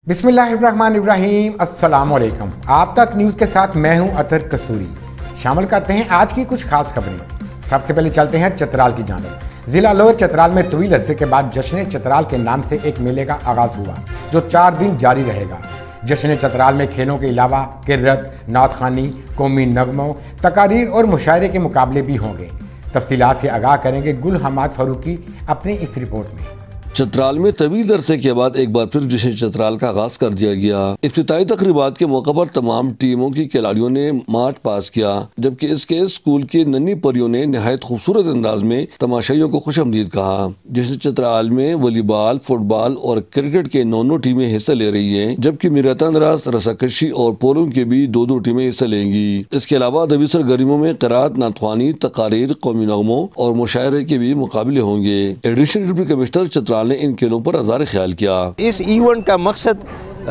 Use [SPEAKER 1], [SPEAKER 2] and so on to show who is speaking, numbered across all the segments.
[SPEAKER 1] बिस्मिल्लाहिर्रहमानिर्रहीम, अस्सलाम वालेकुम। आप तक न्यूज़ के साथ मैं हूं अतर कसूरी। शामिल करते हैं आज की कुछ खास खबरें। सबसे पहले चलते हैं चतराल की जानिब। जिला लोअर चतराल में तवील अरसे के बाद जश्न चतराल के नाम से एक मेले का आगाज हुआ जो 4 दिन जारी रहेगा। जश्न चतराल में खेलों के अलावा किरत, नातखानी, कौमी नगमों, तकारीर और मुशायरे के मुकाबले भी होंगे। तफसीलात से आगाह करेंगे गुल हमाद फारूकी अपनी इस रिपोर्ट में।
[SPEAKER 2] चतराल में तवील अरसे के बाद एक बार फिर जश्न चतराल का आगाज कर दिया गया। इफ्तिताई तकरीबात के मौके पर तमाम टीमों की खिलाड़ियों ने मार्च पास किया, जबकि इसके स्कूल की नन्ही परियों ने निहायत खूबसूरत अंदाज में तमाशाइयों को खुशआमदीद कहा। जश्न चतराल में वॉलीबॉल, फुटबॉल और क्रिकेट के 9 टीमें हिस्सा ले रही है, जबकि मैराथन रेस, रस्साकशी और पोलो के भी 2 टीमें हिस्सा लेंगी। इसके अलावा दबी सरगर्मियों में क़िराअत, नातख्वानी, तकारीर, कौमी नगमों और मुशायरे के भी मुकाबले होंगे। एडिशनल डिप्टी कमिश्नर चतराल ने इन खेलों पर अज़ार ख्याल किया।
[SPEAKER 3] इस इवेंट का मकसद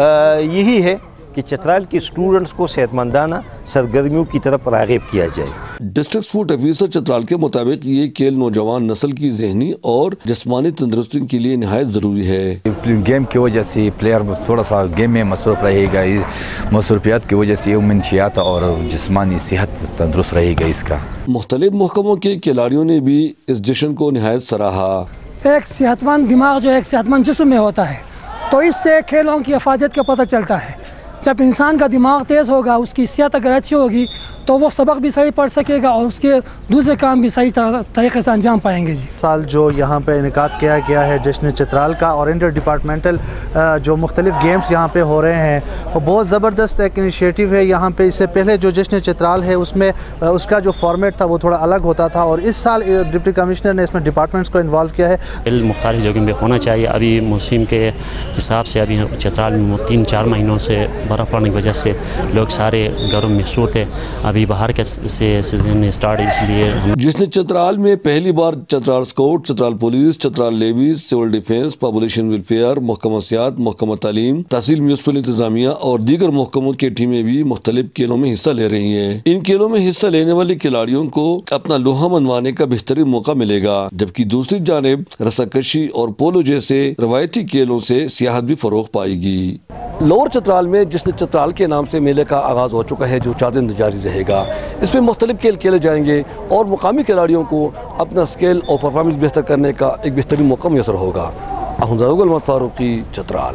[SPEAKER 3] यही है कि चतराल के स्टूडेंट्स को सेहतमंदाना सरगर्मियों की तरफ राग़िब किया जाए।
[SPEAKER 2] डिस्ट्रिक्ट स्पोर्ट ऑफिसर चतराल के मुताबिक ये खेल नौजवान नस्ल की ज़हनी और जिस्मानी तंदुरुस्ती के लिए निहायत ज़रूरी है।
[SPEAKER 4] गेम की वजह से प्लेयर थोड़ा सा गेम में मसरूफ़ रहेगा, इस मसरूफियात की वजह से मनशियात और जिस्मानी सेहत तंदुरुस्त रहेगा। इसका
[SPEAKER 2] मुख्तलिफ महकमों के खिलाड़ियों ने भी इस जश्न को निहायत सराहा।
[SPEAKER 5] एक सेहतमंद दिमाग जो एक सेहतमंद जिस्म में होता है, तो इससे खेलों की अफादियत का पता चलता है। जब इंसान का दिमाग तेज़ होगा, उसकी सेहत अगर अच्छी होगी तो वो सबक भी सही पढ़ सकेगा और उसके दूसरे काम भी सही तरीके से अंजाम पाएंगे। जी
[SPEAKER 6] साल जो यहाँ पे इनेकाद किया गया है जश्न चतराल का, और इंटर डिपार्टमेंटल जो मुख्तलिफ गेम्स यहाँ पे हो रहे हैं, वो बहुत ज़बरदस्त एक इनिशिएटिव है। यहाँ पे इससे पहले जो जश्न चतराल है उसमें उसका जो फॉर्मेट था वो थोड़ा अलग होता था, और इस साल डिप्टी कमिश्नर ने इसमें डिपार्टमेंट्स को इन्वॉल्व किया है।
[SPEAKER 7] मुख्तलिफ जगह में होना चाहिए। अभी मौसम के हिसाब से अभी चतराल में 3-4 महीनों से बर्फ़ पड़ने की वजह से लोग सारे घरों में मसरूफ़ थे। अभी बाहर के से सीजन स्टार्ट, इसलिए
[SPEAKER 2] जिसने चतराल में पहली बार Chitral scout, Chitral police, Chitral levies, civil defence, population welfare, महकमा सियाहत, महकमा तालीम, तहसील म्यूनसिपल इंतजामिया और दीगर महकमों की टीमें भी मुख्तलिफ खेलों में हिस्सा ले रही हैं। इन खेलों में हिस्सा लेने वाले खिलाड़ियों को अपना लोहा मनवाने का बेहतरीन मौका मिलेगा, जबकि दूसरी जानिब रस्साकशी और पोलो जैसे रवायती खेलों से सियाहत भी फरोग पाएगी। लोअर चतराल में जिसने चतराल के नाम से मेले का आगाज़ हो चुका है जो 4 दिन जारी रहेगा। इसमें मुख्तलिफ खेल खेले जाएंगे और मुकामी खिलाड़ियों को अपना स्किल और परफॉर्मेंस बेहतर करने का एक बेहतरीन मौका मैसर होगा। गुल हमाद फारूकी, चतराल।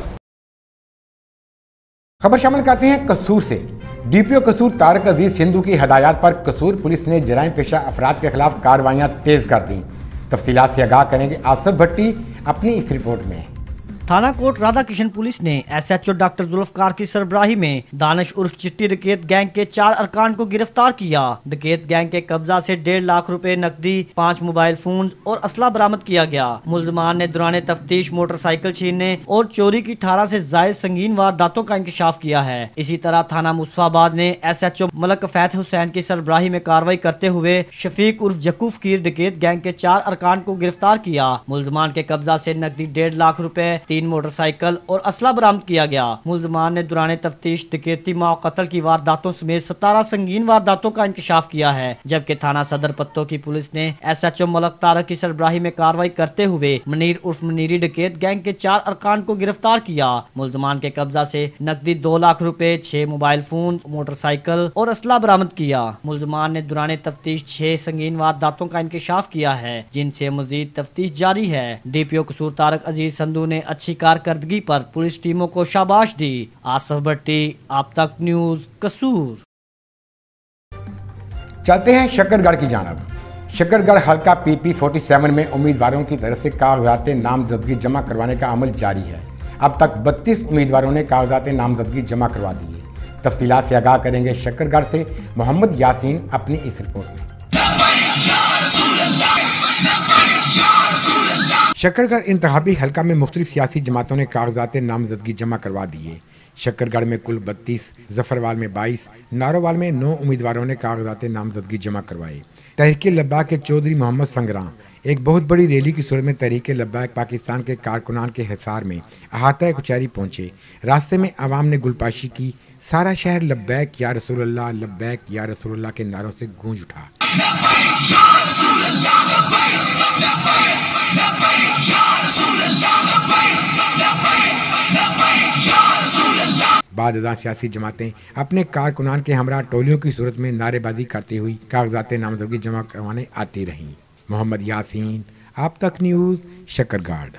[SPEAKER 1] खबर शामिल करते हैं कसूर से। डीपीओ कसूर तारक अजीज सिंधु की हदायत पर कसूर पुलिस ने जराइम पेशा अफराद के खिलाफ कार्रवाइयाँ तेज कर दी। तफसीलात से आगाह करेंगे आसिफ भट्टी अपनी इस रिपोर्ट में।
[SPEAKER 8] थाना कोट राधा किशन पुलिस ने SHO डॉक्टर जुल्फकार की सरबराही में दानिश उर्फ चिट्टी डकैत गैंग के 4 अरकान को गिरफ्तार किया। डकैत गैंग के कब्जा से 1.5 लाख रुपए नकदी, 5 मोबाइल फोन और असला बरामद किया गया। मुलजमान ने दौरान तफ्तीश मोटरसाइकिल छीनने और चोरी की 18 से जायद संगीन वारदातों का इंकशाफ किया है। इसी तरह थाना मुस्तफाबाद ने SHO मलक फैत हुसैन की सरबराही में कार्रवाई करते हुए शफीक उर्फ जक्कू फकीर डकैत गैंग के 4 अरकान को गिरफ्तार किया। मुलजमान के कब्जा से नकदी 1.5 लाख रुपए, 3 मोटरसाइकिल और असला बरामद किया गया। मुलजमान ने दौरान तफ्तीश डकैती, मौ कत्ल की वारदातों समेत 17 संगीन वारदातों का इंकशाफ किया है, जबकि थाना सदर पत्तों की पुलिस ने SHO मलक तारक की सरबराही में कार्रवाई करते हुए मनीर उर्फ मनीरी डकैत गैंग के 4 अरकान को गिरफ्तार किया। मुलजमान के कब्जा से नकदी 2 लाख रुपए, 6 मोबाइल फोन, मोटरसाइकिल और असला बरामद किया। मुलजमान ने दौरान तफ्तीश 6 संगीन वारदातों का इंकशाफ किया है, जिनसे मजीद तफ्तीश जारी है। DPO कसूर तारक अजीज संधू ने अच्छी कारकर्दगी पर पुलिस टीमों को शाबाश दी। आसिफ भट्टी, आप तक न्यूज़, कसूर।
[SPEAKER 1] चलते हैं शक्करगढ़ की जानिब। शक्करगढ़ हल्का PP47 में उम्मीदवारों की तरफ से कागजात नामजदगी जमा करवाने का अमल जारी है। अब तक 32 उम्मीदवारों ने कागजात नामजदगी जमा करवा दी है। तफसीलात से आगाह करेंगे शक्करगढ़ से मोहम्मद यासीन अपनी इस रिपोर्ट में। शक्करगढ़ इंतखाबी हल्का में मुख्तलिफ सियासी जमातों ने कागजात नामजदगी जमा करवा दी है। शक्करगढ़ में कुल 32, जफरवाल में 22, नारोवाल में 9 उम्मीदवारों ने कागजात नामजदगी जमा करवाए। तहरीक लब्बाक के चौधरी मोहम्मद संगरां एक बहुत बड़ी रैली की सूरत में तहरीक लब्बाक पाकिस्तान के कारकुनान के हिसार में अहाता कचहरी पहुंचे। रास्ते में आवाम ने गुलपाशी की। सारा शहर लब्बैक या रसूलुल्लाह के नारों से गूंज उठा।
[SPEAKER 9] Ya Rasulullah, labbaik, labbaik, labbaik, ya Rasulullah.
[SPEAKER 1] بعد ازاں سیاسی جماعتیں اپنے کارکنان کے ہمراہ ٹولیوں کی صورت میں نعرے بازی کرتی ہوئی کاغذات نامزدگی جمع کروانے آتی رہیں۔ محمد یاسین، آپ تک نیوز، شکر گارڈ۔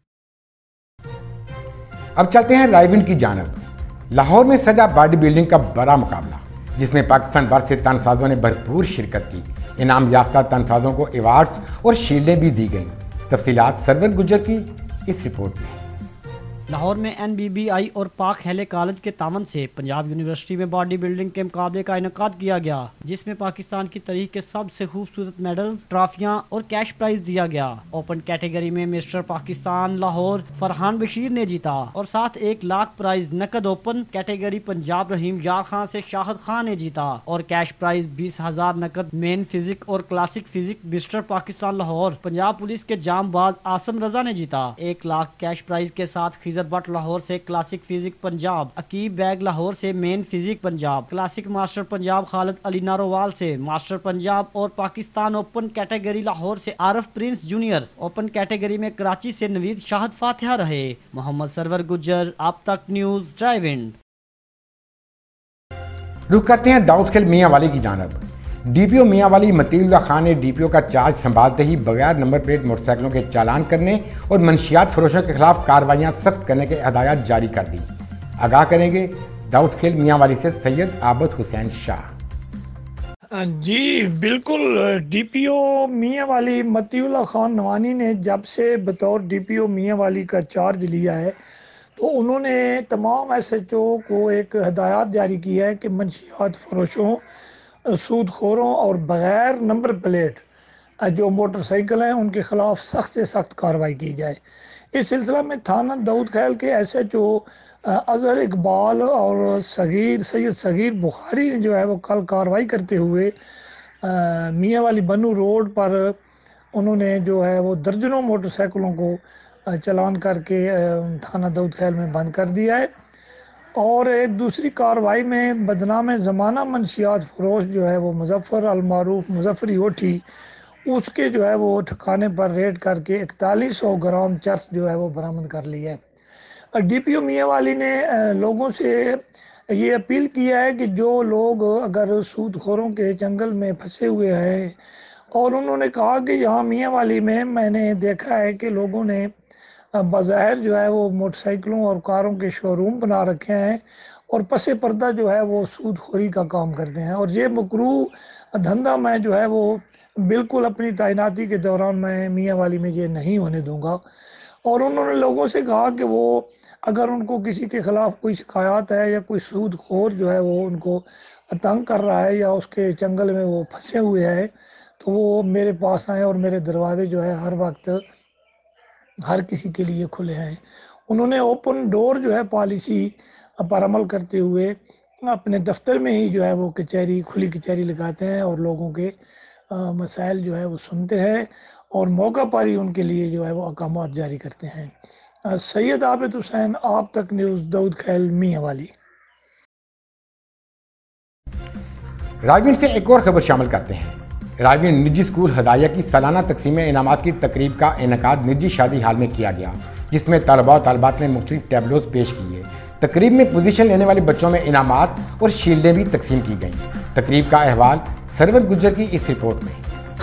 [SPEAKER 1] اب چلتے ہیں رائے ونڈ کی جانب۔ لاہور میں سجا باڈی بلڈنگ کا بڑا مقابلہ، جس میں پاکستان بھر سے تنسازوں نے بھرپور شرکت کی۔ انعام یافتہ تنسازوں کو ایوارڈز اور شیلڈیں بھی دی گئیں۔ تفصیلات سرور گجر کی اس رپورٹ میں۔
[SPEAKER 8] لاہور میں NBBI اور پاک ہیلے کالج کے تعاون سے پنجاب یونیورسٹی میں باڈی بلڈنگ کے مقابلے کا انعقاد کیا گیا، جس میں پاکستان کی تاریخ کے سب سے خوبصورت میڈلز، ٹرافیاں اور کیش پرائز دیا گیا۔ اوپن کیٹیگری میں مسٹر پاکستان لاہور فرحان بشیر نے جیتا اور ساتھ 1 لاکھ پرائز نقد۔ اوپن کیٹیگری پنجاب رحیم یار خان سے شاہد خان نے جیتا اور کیش پرائز 20,000 نقد۔ مین فزک اور classic physique mister Pakistan Lahore Punjab police کے جام باز عاصم رضا نے جیتا۔ 1 لاکھ کیش پرائز کے ساتھ بٹ لاہور سے کلاسک فزک پنجاب، عقیب بیگ لاہور سے men physique Punjab, classic master Punjab Khalid Ali Narowal سے ماسٹر پنجاب، اور پاکستان اوپن کیٹیگری لاہور سے Arif prince junior. Open category میں کراچی سے نوید شاہد فاتحہ رہے۔ محمد سرور گجر، آپ تک نیوز، ڈرائیو ان۔
[SPEAKER 1] رخ کرتے ہیں داؤد خیل میاں والی کی جانب۔ DPO میاں والی مطیع اللہ خان نے DPO کا چارج سنبھالتے ہی بغیر نمبر پلیٹ موٹر سائیکلوں کے چالان کرنے اور منشیات فروشوں کے خلاف کارروائیاں سخت کرنے کے ہدایات جاری کر دی۔ آگاہ کریں گے داؤد خیل میاں والی سے سید عابد حسین شاہ۔
[SPEAKER 9] جی بالکل، DPO میاں والی مطیع اللہ خان نوانی نے جب سے بطور DPO میاں والی کا چارج لیا ہے تو انہوں نے تمام SHO کو ایک ہدایات جاری کی ہے کہ منشیات فروشوں، سود خوروں اور بغیر نمبر پلیٹ جو موٹر سائیکل ہیں ان کے خلاف سخت سے سخت کارروائی کی جائے۔ اس سلسلہ میں تھانہ داؤد خیل کے SHO اظہر اقبال اور سید صغیر بخاری نے جو ہے وہ کل کارروائی کرتے ہوئے میاں والی بنو روڈ پر انہوں نے جو ہے وہ درجنوں موٹر سائیکلوں کو چلان کر کے تھانہ داؤد خیل میں بند کر دیا ہے۔ اور ایک دوسری کارروائی میں بدنام زمانہ منشیات فروش جو ہے وہ مظفر المعروف مظفری ہوٹھی، اس کے جو ہے وہ ٹھکانے پر ریڈ کر کے 4100 گرام چرس جو ہے وہ برآمد کر لی ہے۔ DPO میاں والی نے لوگوں سے یہ اپیل کیا ہے کہ جو لوگ اگر سود خوروں کے جنگل میں پھنسے ہوئے ہیں، اور انہوں نے کہا کہ یہاں میاں والی میں نے دیکھا ہے کہ لوگوں نے بظاہر جو ہے وہ موٹر سائیکلوں اور کاروں کے شو روم بنا رکھے ہیں اور پس پردہ جو ہے وہ سود خوری کا کام کرتے ہیں، اور یہ مکروہ دھندا میں جو ہے وہ بالکل اپنی تعیناتی کے دوران میں میاں والی میں یہ نہیں ہونے دوں گا۔ اور انہوں نے لوگوں سے کہا کہ وہ اگر ان کو کسی کے خلاف کوئی شکایات ہے یا کوئی سود خور جو ہے وہ ان کو تنگ کر رہا ہے یا اس کے چنگل میں وہ پھنسے ہوئے ہیں تو وہ میرے پاس آئیں، اور میرے دروازے جو ہے ہر وقت ہر کسی کے لیے کھلے ہیں۔ انہوں نے اوپن ڈور جو ہے پالیسی پر عمل کرتے ہوئے اپنے دفتر میں ہی جو ہے وہ کھلی کچہری لگاتے ہیں اور لوگوں کے مسائل جو ہے وہ سنتے ہیں اور موقع پر ہی ان کے لیے جو ہے وہ احکامات جاری کرتے ہیں۔ سید عابد حسین، آپ تک نیوز، داؤد خیل میاں والی۔
[SPEAKER 1] رائے ونڈ سے ایک اور خبر شامل کرتے ہیں۔ رائے ونڈ نجی اسکول ہدایہ کی سالانہ تقسیم انعامات کی تقریب کا انعقاد نجی شادی ہال میں کیا گیا، جس میں طلباء و طالبات نے مختلف ٹیبلوز پیش کیے۔ تقریب میں پوزیشن لینے والے بچوں میں انعامات اور شیلڈیں بھی تقسیم کی گئیں۔ تقریب کا احوال سرور گجر کی اس رپورٹ میں۔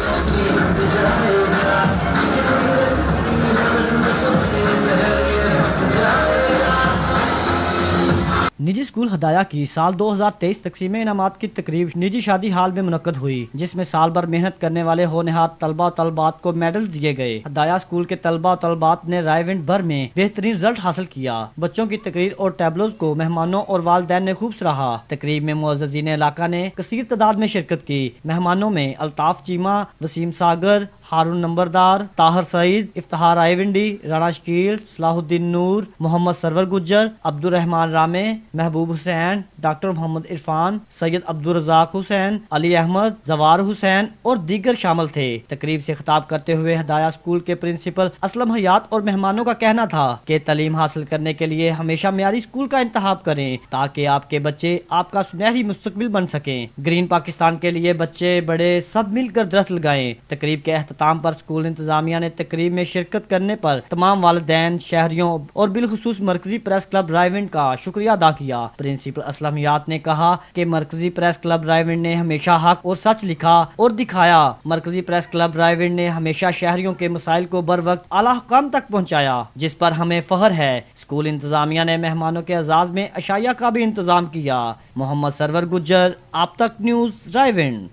[SPEAKER 8] نجی اسکول ہدایہ کی سال 2023 تقسیم انعامات کی تقریب نجی شادی ہال میں منعقد ہوئی، جس میں سال بھر محنت کرنے والے ہونہار طلباء و طالبات کو میڈل دیے گئے۔ ہدایہ اسکول کے طلباء و طالبات نے رائے ونڈ بھر میں بہترین رزلٹ حاصل کیا۔ بچوں کی تقریر اور ٹیبلوز کو مہمانوں اور والدین نے خوب سراہا۔ تقریب میں معززین علاقہ نے کثیر تعداد میں شرکت کی۔ مہمانوں میں الطاف چیمہ، وسیم ساگر، ہارون نمبردار، طاہر سعید، افتخار رائے ونڈی، رانا شکیل، صلاح الدین نور، محمد سرور گجر، عبد الرحمان رامے، محبوب حسین، ڈاکٹر محمد عرفان، سید عبدالرزاق حسین، علی احمد، زوار حسین اور دیگر شامل تھے۔ تقریب سے خطاب کرتے ہوئے ہدایہ اسکول کے پرنسپل اسلم حیات اور مہمانوں کا کہنا تھا کہ تعلیم حاصل کرنے کے لیے ہمیشہ معیاری اسکول کا انتخاب کریں تاکہ آپ کے بچے آپ کا سنہری مستقبل بن سکیں۔ گرین پاکستان کے لیے بچے بڑے سب مل کر درخت لگائیں۔ تقریب کے اختتام پر اسکول انتظامیہ نے تقریب میں شرکت کرنے پر تمام والدین، شہریوں اور بالخصوص مرکزی پریس کلب رائیونڈ کا شکریہ ادا کیا۔ پرنسپل اسلم یات نے کہا کہ مرکزی پریس کلب رائیونڈ نے ہمیشہ حق اور سچ لکھا اور دکھایا۔ مرکزی پریس کلب رائیونڈ نے ہمیشہ شہریوں کے مسائل کو بر وقت اعلیٰ حکام تک پہنچایا، جس پر ہمیں فخر ہے۔ اسکول انتظامیہ نے مہمانوں کے اعزاز میں عشائیہ کا بھی انتظام کیا۔ محمد سرور گجر، آپ تک نیوز، رائیونڈ۔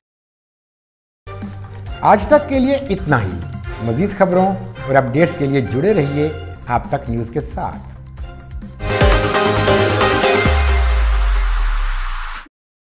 [SPEAKER 1] آج تک کے لیے اتنا ہی۔ مزید خبروں اور اپڈیٹس کے لیے جڑے رہیے آپ تک نیوز کے ساتھ۔